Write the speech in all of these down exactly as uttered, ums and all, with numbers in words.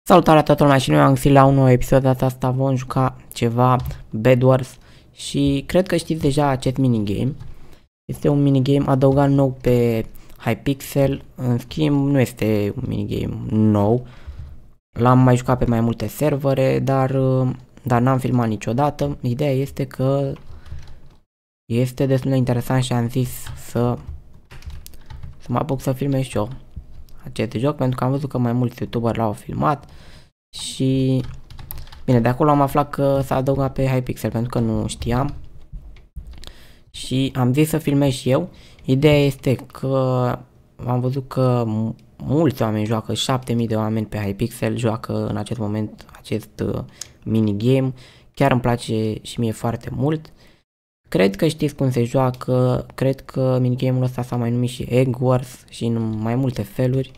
Salutare toată lumea și noi am găsit la un nou episod. De data asta vom juca ceva Bed Wars și cred că știți deja acest minigame. Este un minigame adăugat nou pe Hypixel, în schimb nu este un minigame nou. L-am mai jucat pe mai multe servere, dar, dar n-am filmat niciodată. Ideea este că este destul de interesant și am zis să, să mă apuc să filmez și eu acest joc, pentru că am văzut că mai mulți youtuberi l-au filmat și bine, de acolo am aflat că s-a adăugat pe Hypixel, pentru că nu știam și am zis să filmez și eu. Ideea este că am văzut că mulți oameni joacă, șapte mii de oameni pe Hypixel joacă în acest moment acest uh, minigame. Chiar îmi place și mie foarte mult. Cred că știți cum se joacă, cred că minigame-ul ăsta s-a mai numit și Egg Wars și în mai multe feluri.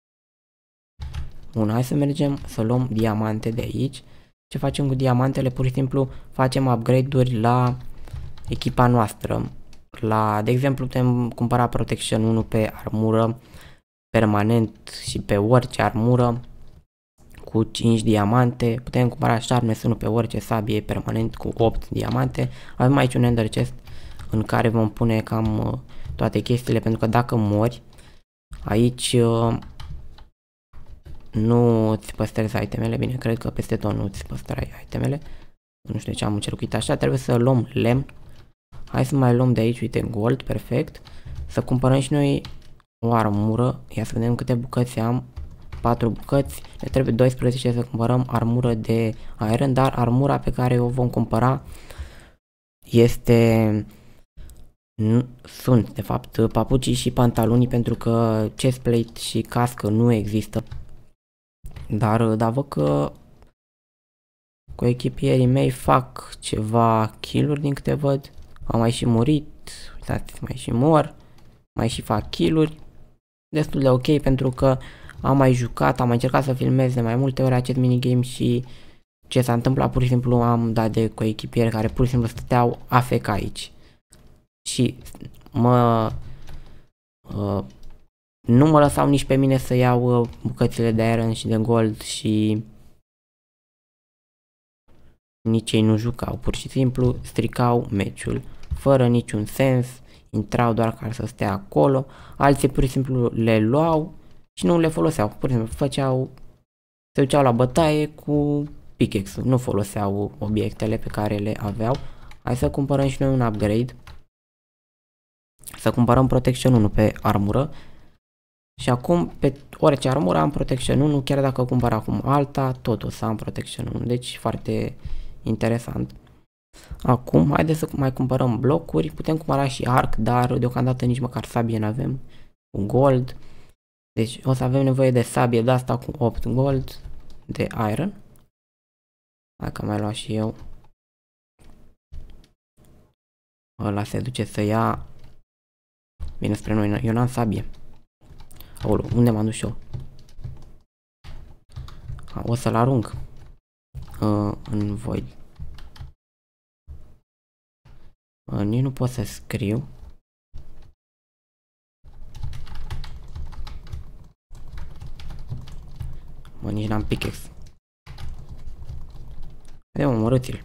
Bun, hai să mergem să luăm diamante de aici. Ce facem cu diamantele? Pur și simplu facem upgrade-uri la echipa noastră. La, de exemplu, putem cumpăra Protection unu pe armură permanent și pe orice armură cu cinci diamante. Putem cumpăra Sharpness unu pe orice sabie permanent cu opt diamante. Avem aici un Ender Chest în care vom pune cam uh, toate chestiile, pentru că dacă mori aici uh, nu îți păstrezi itemele. Bine, cred că peste tot nu îți păstrai itemele. Nu știu de ce am încercat așa. Trebuie să luăm lemn. Hai să mai luăm de aici, uite, gold, perfect. Să cumpărăm și noi o armură. Ia să vedem câte bucăți am. patru bucăți. Ne trebuie doisprezece să cumpărăm armură de iron, dar armura pe care o vom cumpăra este... Nu, sunt, de fapt, papucii și pantalonii, pentru că chestplate și cască nu există. Dar, dar văd că cu echipierii mei fac ceva kill-uri din câte văd. Am mai și murit, uitați, mai și mor, mai și fac kill-uri. Destul de ok, pentru că am mai jucat, am mai încercat să filmez de mai multe ori acest minigame și ce s-a întâmplat, pur și simplu am dat de coechipieri care pur și simplu stăteau A F K aici. Și mă... Uh, nu mă lăsau nici pe mine să iau uh, bucățile de iron și de gold și nici ei nu jucau, pur și simplu stricau meciul, fără niciun sens, intrau doar ca să stea acolo, alții pur și simplu le luau și nu le foloseau, pur și simplu făceau, se duceau la bătaie cu pickaxe-ul, nu foloseau obiectele pe care le aveau. Hai să cumpărăm și noi un upgrade, să cumpărăm Protection unu pe armură. Și acum pe orice armură am Protection unu, chiar dacă cumpăr acum alta, tot o să am Protection unu, deci foarte interesant. Acum haideți să mai cumpărăm blocuri, putem cumpăra și arc, dar deocamdată nici măcar sabie n-avem, cu gold. Deci o să avem nevoie de sabie de asta cu opt gold, de iron. Hai că mai luat și eu. Ăla se duce să ia. Bine spre noi, eu n-am sabie. Aolo, unde m-am dus eu? A, o să-l arunc uh, în void. Uh, nici nu pot să scriu. Mă, nici n-am pickaxe. Haide, mă, omorâți-l.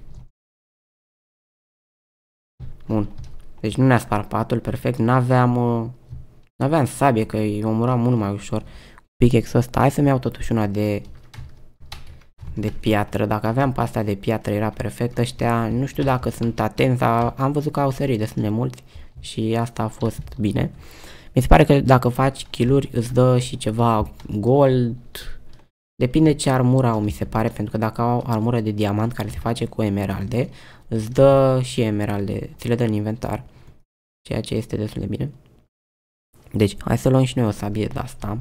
Bun. Deci nu ne-a spart patul, perfect. N-aveam... Uh, N-aveam sabie, că îi omoram mult mai ușor. Pickaxe-ul ăsta. Hai să-mi iau totuși una de... de piatră. Dacă aveam pe asta de piatră era perfect. Ăștia nu știu dacă sunt atenți, dar am văzut că au sărit destul de mulți și asta a fost bine. Mi se pare că dacă faci kill-uri îți dă și ceva gold. Depinde ce armură au, mi se pare, pentru că dacă au armură de diamant care se face cu emeralde, îți dă și emeralde, ți le dă în inventar, ceea ce este destul de bine. Deci, hai să luăm și noi o sabie de asta.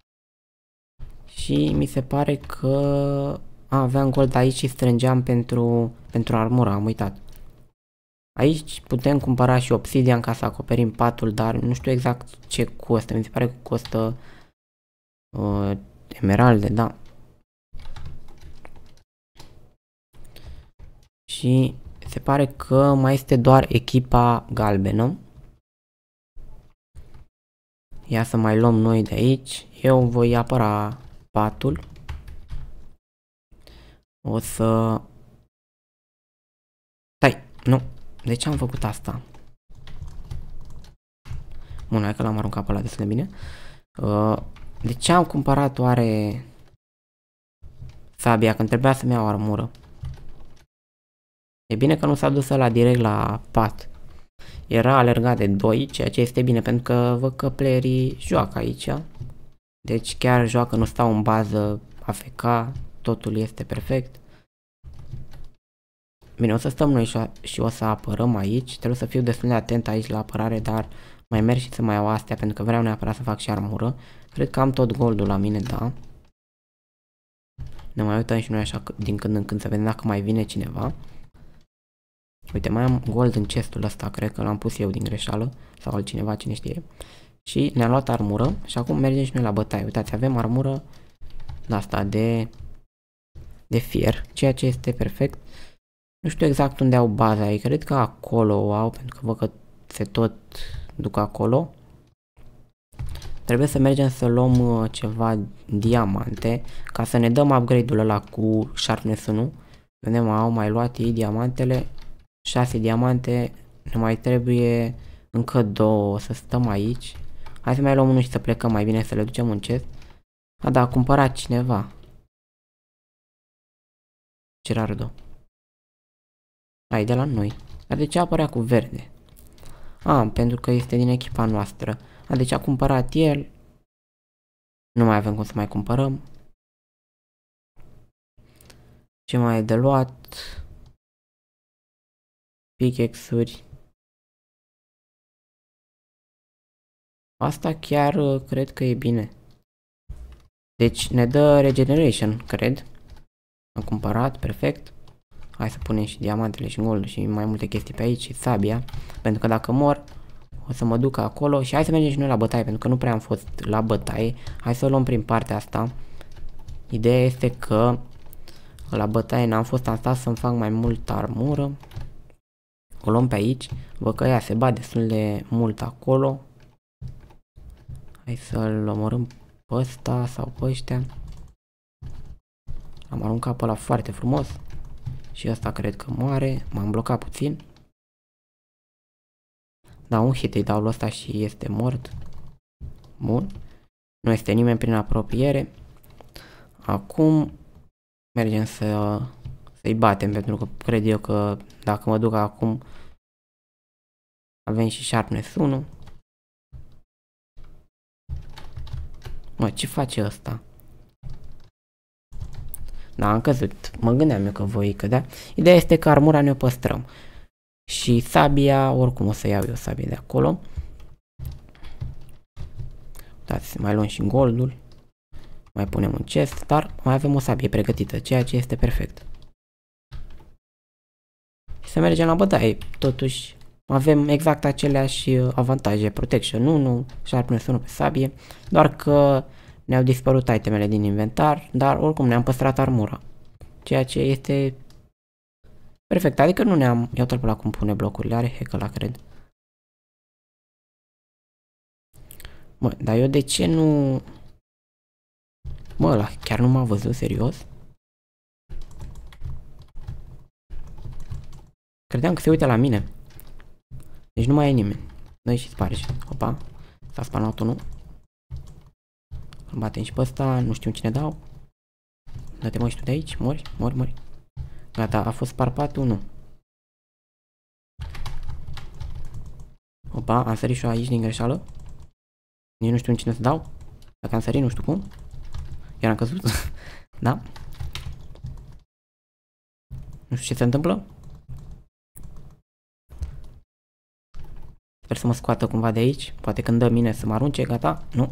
Și mi se pare că a, aveam gold aici și strângeam pentru, pentru armură, am uitat. Aici putem cumpăra și obsidian ca să acoperim patul, dar nu știu exact ce costă. Mi se pare că costă uh, emeralde, da. Și se pare că mai este doar echipa galbenă. Ia să mai luăm noi de aici. Eu voi apăra patul. O să... Stai, nu. De ce am făcut asta? Bun, hai că l-am aruncat pe ăla destul de bine. Uh, de ce am cumpărat oare sabia când trebuia să-mi iau armură? E bine că nu s-a dus ăla direct la pat. Era alergat de doi, ceea ce este bine pentru că văd că playerii joacă aici. Deci chiar joacă, nu stau în bază A F K, totul este perfect. Bine, o să stăm noi și, și o să apărăm aici. Trebuie să fiu destul de atent aici la apărare, dar mai merg și să mai iau astea pentru că vreau neapărat să fac și armură. Cred că am tot goldul la mine, da. Ne mai uităm și noi așa din când în când să vedem dacă mai vine cineva. Uite, mai am gold în chestul ăsta, cred că l-am pus eu din greșeală sau altcineva, cine știe. Și ne-am luat armură și acum mergem și noi la bătaie. Uitați, avem armură de asta de, de fier, ceea ce este perfect. Nu știu exact unde au baza ei, cred că acolo o au, pentru că văd că se tot duc acolo. Trebuie să mergem să luăm ceva diamante ca să ne dăm upgrade-ul ăla cu sharpness unu. Vedem, au mai luat ei diamantele, șase diamante, ne mai trebuie încă două, o să stăm aici. Hai să mai luăm unul și să plecăm, mai bine să le ducem în chest. A, da, a cumpărat cineva. Gerardo. Ai de la noi. Dar de ce apărea cu verde? A, pentru că este din echipa noastră. A, deci a cumpărat el. Nu mai avem cum să mai cumpărăm. Ce mai e de luat? Pickaxe-uri. Asta chiar cred că e bine. Deci ne dă regeneration, cred. Am cumpărat, perfect. Hai să punem și diamantele și gold și mai multe chestii pe aici și sabia. Pentru că dacă mor, o să mă duc acolo și hai să mergem și noi la bătaie, pentru că nu prea am fost la bătaie. Hai să o luăm prin partea asta. Ideea este că la bătaie n-am fost, am stat să-mi fac mai multă armură. O luăm pe aici. Văd că ea se bat destul de mult acolo. Hai să-l omorâm pe ăsta sau pe ăștia. Am aruncat pe ăla foarte frumos. Și ăsta cred că moare. M-am blocat puțin. Da, un hit îi dau lui ăsta și este mort. Bun. Nu este nimeni prin apropiere. Acum mergem să să-i batem, pentru că cred eu că dacă mă duc acum avem și sharpness unu. Mă, ce face ăsta? Da, am căzut. Mă gândeam eu că voi cădea. Ideea este că armura ne-o păstrăm. Și sabia, oricum o să iau eu sabia de acolo. Uitați, mai luăm și goldul. Mai punem un chest, dar mai avem o sabie pregătită, ceea ce este perfect. Și să mergem la bătaie. Totuși avem exact aceleași avantaje. Protection unu, sharpness unu pe sabie. Doar că ne-au dispărut itemele din inventar, dar oricum ne-am păstrat armura. Ceea ce este perfect, adică nu ne-am... Iau-te-l pe la cum pune blocurile, are hack ăla, cred. Mă, dar eu de ce nu... Mă, ăla chiar nu m-a văzut, serios? Credeam că se uită la mine. Deci nu mai e nimeni. Dă-i și spargi. Opa, s-a spanat unul. Îl batem și pe ăsta, nu știu cine dau. Dă-te mă și tu de aici, mori, mori, mori. Gata, a fost sparpat unul. Opa, am sărit și eu aici din greșeală. Nici nu știu în cine să dau. Dacă am sărit, nu știu cum. Iar am căzut. Da. Nu știu ce se întâmplă. Sper să mă scoată cumva de aici. Poate când dă mine să mă arunce, gata. Nu.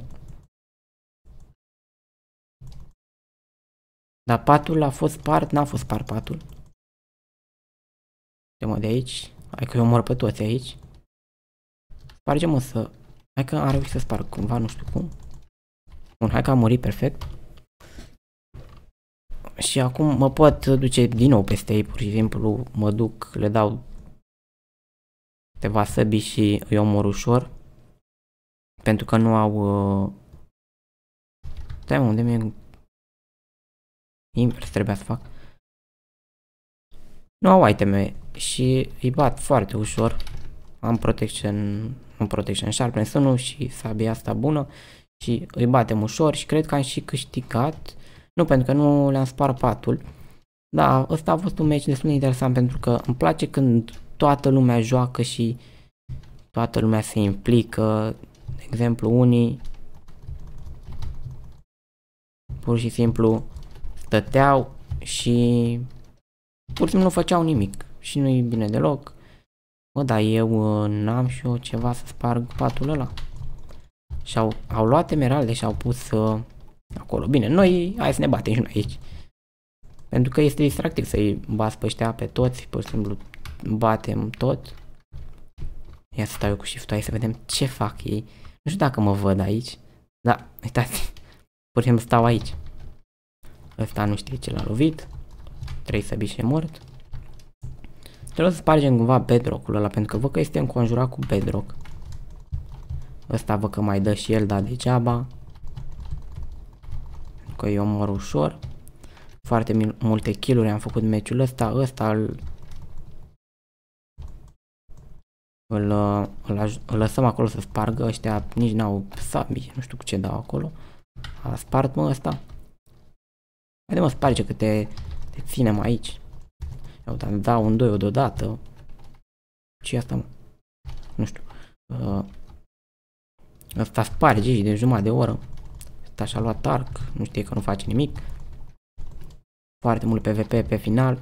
Dar patul a fost spart, n-a fost spart patul. De de aici. Hai că eu mor pe toți aici. Spargem-o să... Hai că am reușit să sparg cumva, nu știu cum. Bun, hai că am murit perfect. Și acum mă pot duce din nou peste ei, pur și simplu mă duc, le dau câteva săbii și îi omor ușor. Pentru că nu au... Uh... Stai mă, unde mi-e... Invers trebuia să fac. Nu au iteme și îi bat foarte ușor. Am protection, un protection sharpness unu și sabia asta bună și îi batem ușor și cred că am și câștigat. Nu, pentru că nu le-am spart patul. Da, ăsta a fost un meci destul de interesant pentru că îmi place când toată lumea joacă și toată lumea se implică. De exemplu, unii pur și simplu stăteau și pur și simplu nu făceau nimic și nu-i bine deloc. Bă, dar eu uh, n-am și eu ceva să sparg patul ăla. Și-au au luat emeralde și au pus uh, acolo. Bine, noi hai să ne batem și noi aici. Pentru că este distractiv să-i bați pe ăștia pe toți, pur și simplu batem tot. Ia să stau eu cu shift-ul, hai să vedem ce fac ei. Nu știu dacă mă văd aici. Da, uitați. Pur și simplu stau aici. Ăsta nu știe ce l-a lovit. Trebuie să bișe mort. Trebuie să spargem cumva bedrock-ul ăla, pentru că văd că este înconjurat cu bedrock. Ăsta văd că mai dă și el, dar degeaba. Pentru că eu mor ușor. Foarte multe kill-uri am făcut meciul ăsta. Ăsta îl... Îl, îl, îl lăsăm acolo să spargă. Ăștia nici n-au sabii. Nu știu cu ce dau acolo. A spart, mă, ăsta. Haide, mă, sparge că te, te ținem aici. Uite, am dau un doi deodată. Ce-i asta, mă? Nu știu. Uh, Ăsta sparge și de jumătate de oră. Ăsta și-a luat arc. Nu știe că nu face nimic. Foarte mult P V P pe final.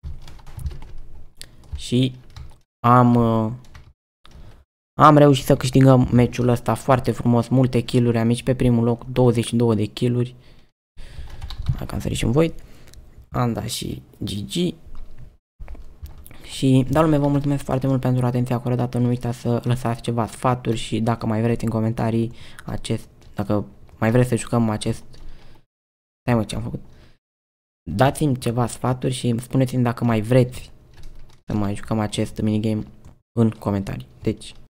Și am... Uh, am reușit să câștigăm meciul ăsta foarte frumos. Multe kill-uri am aici pe primul loc. douăzeci și două de kill-uri. Hai că am sărit și un void. Am dat și G G. Și, da, lume, vă mulțumesc foarte mult pentru atenția acordată. Nu uitați să lăsați ceva sfaturi și dacă mai vreți în comentarii acest, dacă mai vreți să jucăm acest, stai, mă, ce am făcut, dați-mi ceva sfaturi și spuneți-mi dacă mai vreți să mai jucăm acest minigame în comentarii. Deci,